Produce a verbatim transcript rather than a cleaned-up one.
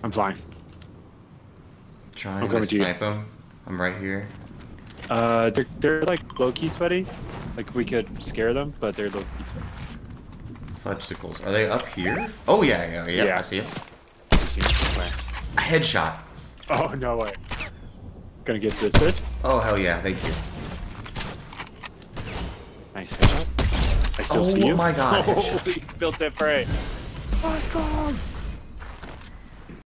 I'm flying. Trying I'm to coming to you. snipe them. I'm right here. Uh, they're they're like low key sweaty. Like we could scare them, but they're low key sweaty. Fudgesicles. Are they up here? Oh yeah, yeah, yeah. Yeah. I see them. I see them. Where? A headshot. Oh no way. Gonna get the assist. Oh hell yeah, thank you. Nice headshot. I still Oh see you. my god. Holy built that prey. Let's go.